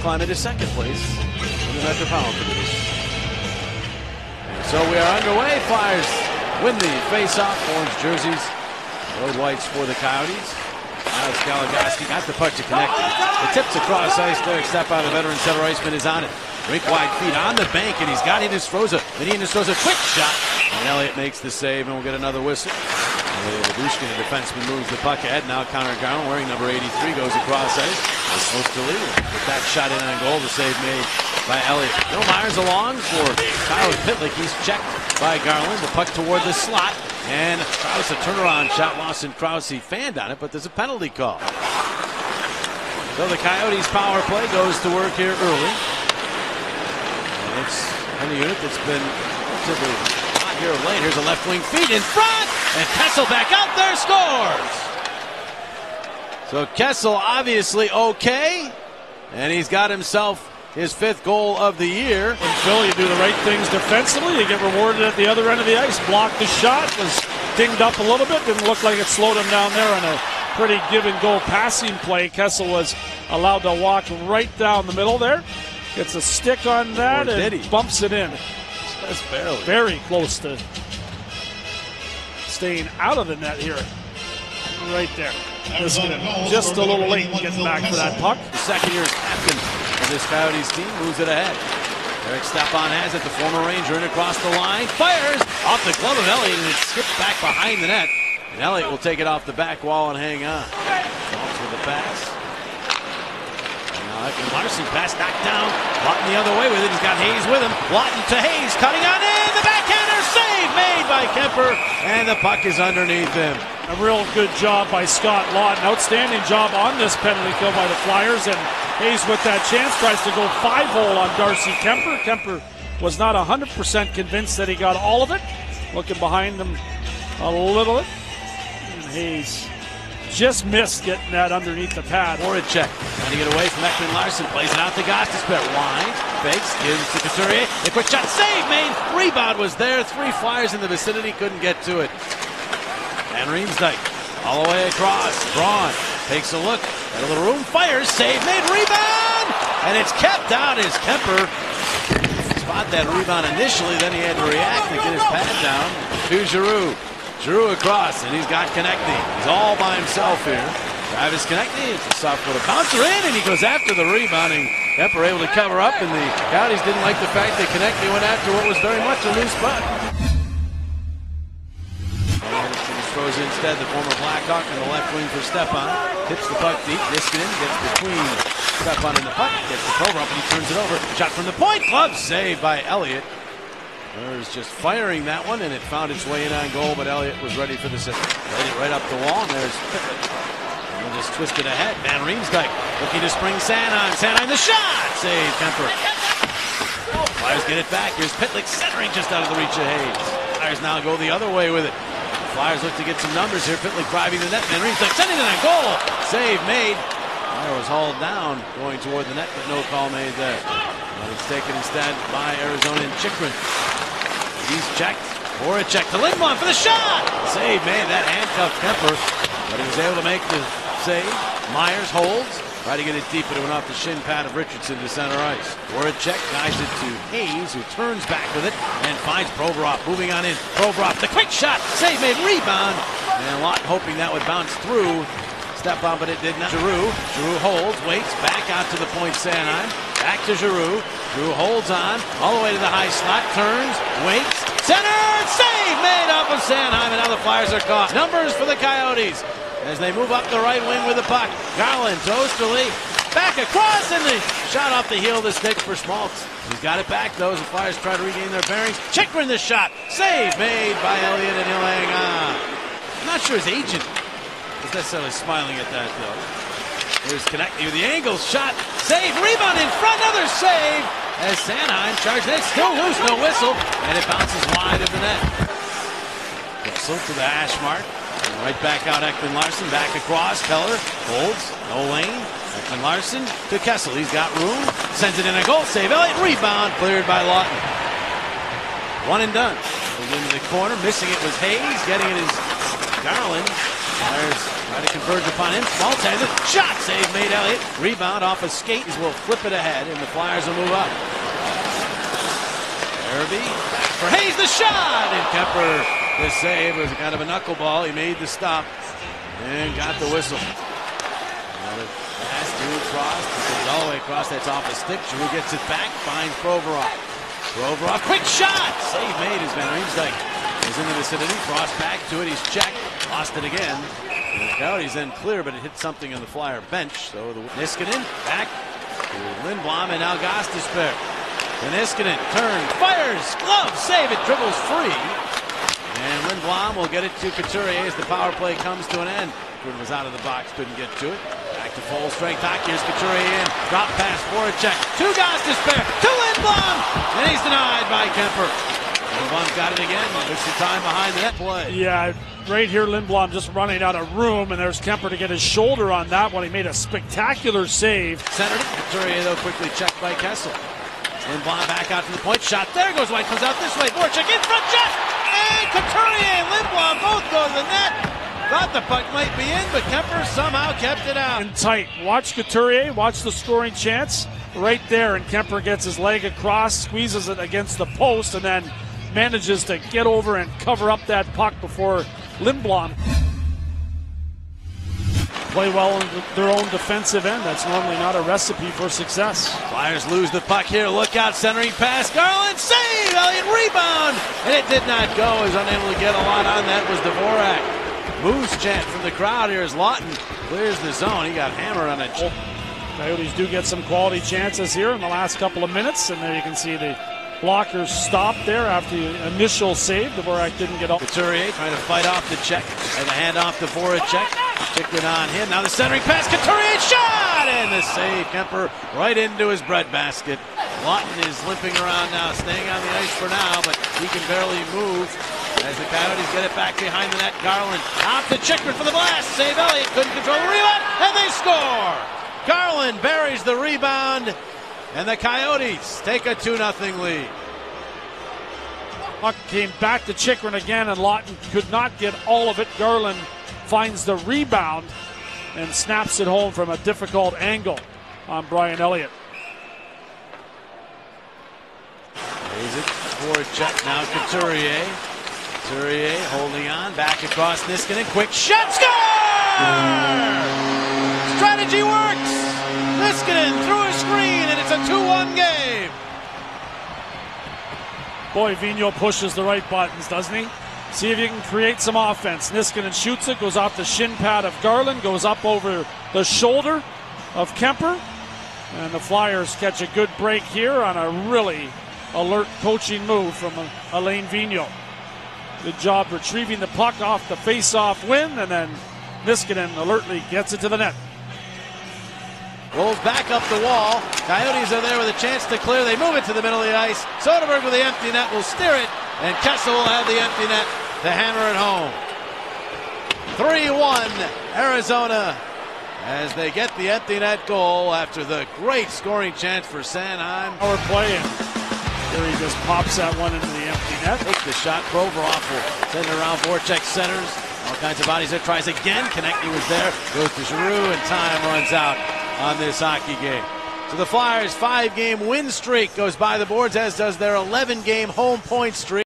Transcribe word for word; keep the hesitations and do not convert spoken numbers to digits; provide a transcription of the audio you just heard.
climb into second place in the Metropolitan Division. So we are underway. Flyers win the face-off. Orange jerseys, road whites for the Coyotes. Miles Galagaski got the puck to connect. It tips across ice. Derek Stepan, a veteran center iceman, is on it. Rink wide feet on the bank, and he's got Hinostroza. Then Hinostroza, quick shot. And Elliott makes the save, and we'll get another whistle. Labushkin, the defenseman, moves the puck ahead. Now Connor Garland, wearing number eighty-three, goes across ice. Supposed to lead with that shot in on goal. The save made by Elliott. Bill Myers along for Tyler Pitlick. He's checked by Garland. The puck toward the slot. And Krause, a turnaround shot. Lawson Krause, he fanned on it, but there's a penalty call. So the Coyotes' power play goes to work here early. And it's on a unit that's been relatively hot here of late. Here's a left wing feed in front. And Kessel back out there, scores. So Kessel obviously okay. And he's got himself his fifth goal of the year. In Philly, you do the right things defensively, you get rewarded at the other end of the ice. Blocked the shot, was dinged up a little bit, didn't look like it slowed him down there on a pretty give and go passing play. Kessel was allowed to walk right down the middle there. Gets a stick on that and bumps it in. Just barely. Very close to staying out of the net here. Right there. Just, just a little late getting back for that puck. The second year's captain of this Coyotes team moves it ahead. Eric Stepan has it, the former Ranger, in across the line. Fires off the glove of Elliott, and it skips back behind the net. And Elliott will take it off the back wall and hang on. Walks with the pass. And now Ekman Larsson pass knocked down. Lawton the other way with it. He's got Hayes with him. Lawton to Hayes, cutting on in. The backhander save made by Kemper. And the puck is underneath him. A real good job by Scott Lawton. Outstanding job on this penalty kill by the Flyers. And Hayes with that chance tries to go five-hole on Darcy Kemper. Kemper was not one hundred percent convinced that he got all of it. Looking behind him a little bit. And Hayes just missed getting that underneath the pad. Voracek trying to get away from Ekman Larsson. Plays it out to Gostisbehere. Winds, fakes, gives to Couturier. A quick shot, save made. Rebound was there. Three Flyers in the vicinity, couldn't get to it. And Riemsdyk all the way across. Braun takes a look at a little room. Fires. Save made. Rebound. And it's kept out as Kemper spot that rebound initially. Then he had to react and get his pad down to Giroux. Giroux across, and he's got Konechny. He's all by himself here. Travis Konechny. It's a soft little bouncer in, and he goes after the rebounding. Kemper able to cover up, and the Coyotes didn't like the fact that Konechny went after what was very much a loose puck. Throws instead the former Blackhawk in the left wing for Stepan. Hits the puck deep. Niskanen gets between Stepan and the puck. Gets the Provorov and he turns it over. Shot from the point. Glove save by Elliott. There's just firing that one, and it found its way in on goal, but Elliott was ready for the save. Laid it right up the wall, and there's Pitlick. And just twisted ahead. Van Riemsdyk looking to spring Sanheim. Sanheim the shot. Save Kemper. Flyers get it back. Here's Pitlick centering just out of the reach of Hayes. Flyers now go the other way with it. Flyers look to get some numbers here. Pitlick driving the net. Van Riemsdyk sending it on goal. Save made. Flyer was hauled down going toward the net, but no call made there. Well, it's taken instead by Arizona and Chychrun. He's checked. Voracek to Lindblom for the shot. Save made. That handcuffed Kemper, but he was able to make the save. Myers holds. Try to get it deep, but it went off the shin pad of Richardson to center ice. Voracek guides it to Hayes, who turns back with it and finds Provorov moving on in. Provorov, the quick shot, save made, rebound, and Lawton hoping that would bounce through. Step on, but it did not. Giroux, Giroux holds, waits, back out to the point. Sanheim, back to Giroux. Giroux holds on, all the way to the high slot, turns, waits, center, save made off of Sanheim, and now the Flyers are caught. Numbers for the Coyotes as they move up the right wing with the puck. Garland to Osterley, back across, and the shot off the heel of the stick for Schmaltz. He's got it back, though, as the Flyers try to regain their bearings. Chychrun the shot, save made by Elliott, and he'll hang on. I'm not sure his agent is necessarily smiling at that, though. Here's Konechny with the angle shot, save, rebound in front, another save as Sanheim charges it, still loose, no whistle, and it bounces wide of the net. Whistle to the hash mark. And right back out, Ekman Larsson, back across, Keller holds, no lane. Ekman Larsson to Kessel, he's got room, sends it in a goal, save Elliott, rebound, cleared by Lawton. One and done. Goes into the corner, missing it was Hayes, getting it is Garland. There's Try to converge upon him. Small-handed shot save made Elliott. Rebound off a skate as we'll flip it ahead, and the Flyers will move up. Irby back for Hayes, the shot! And Kemper, the save was kind of a knuckleball. He made the stop and got the whistle. Another pass to Cross. He goes all the way across. That's off a stick. Giroux gets it back. Finds Provorov. Provorov, quick shot! Save made as Van Riemsdyk is in the vicinity. Frost back to it. He's checked. Lost it again. And the Coyotes then clear, but it hit something on the Flyer bench. So the Niskanen back to Lindblom, and now Gostisbehere. And Niskanen turns, fires, glove, save it, dribbles free. And Lindblom will get it to Couturier as the power play comes to an end. Jordan was out of the box, couldn't get to it. Back to full strength hockey. Here's Couturier in. Drop pass for a check. To Gostisbehere. To Lindblom. And he's denied by Kemper. Lindblom got it again. There's some time behind the net play. Yeah, right here Lindblom just running out of room, and there's Kemper to get his shoulder on that one. He made a spectacular save. Centered it. Couturier, though, quickly checked by Kessel. Lindblom back out to the point. Shot there goes White. Comes out this way. Voracek in front. Shot. And Couturier and Lindblom both go to the net. Thought the puck might be in, but Kemper somehow kept it out. And tight. Watch Couturier. Watch the scoring chance right there. And Kemper gets his leg across, squeezes it against the post, and then manages to get over and cover up that puck before Lindblom play well in their own defensive end. That's normally not a recipe for success. Flyers lose the puck here. Look out, centering pass. Garland, save! Elliott, rebound! And it did not go. He was unable to get a lot on that. Was Dvorak. Moose chant from the crowd here as Lawton clears the zone. He got hammered on it. Oh, Coyotes do get some quality chances here in the last couple of minutes, and there you can see the blockers stopped there after the initial save. Dvorak didn't get up. Couturier trying to fight off the check and the handoff to Voracek. Chicken on him. Now the centering pass. Couturier shot! And the save. Kemper right into his breadbasket. Lawton is limping around now, staying on the ice for now, but he can barely move as the Coyotes get it back behind the net. Garland out to Chychrun for the blast. Save Elliott. Couldn't control the rebound, and they score! Garland buries the rebound, and the Coyotes take a two nothing lead. Puck came back to Chychrun again, and Lawton could not get all of it. Garland finds the rebound and snaps it home from a difficult angle on Brian Elliott. Plays it for a check. Now Couturier. Couturier holding on. Back across Niskanen. Quick shot. Score! Strategy works. Niskanen through a screen, and it's a two one game. Boy, Vigneault pushes the right buttons, doesn't he? See if you can create some offense. Niskanen shoots it, goes off the shin pad of Garland, goes up over the shoulder of Kemper. And the Flyers catch a good break here on a really alert coaching move from Alain Vigneault. Good job retrieving the puck off the face-off win, and then Niskanen alertly gets it to the net. Rolls back up the wall. Coyotes are there with a chance to clear. They move it to the middle of the ice. Soderberg with the empty net will steer it, and Kessel will have the empty net to hammer it home. three one Arizona as they get the empty net goal after the great scoring chance for Sanheim. Power play, and here he just pops that one into the empty net. Take the shot. Provorov will send it around. Voracek centers. All kinds of bodies there. Tries again. Konecny was there. Goes to Giroux, and time runs out on this hockey game. So the Flyers' five-game win streak goes by the boards, as does their eleven-game home point streak.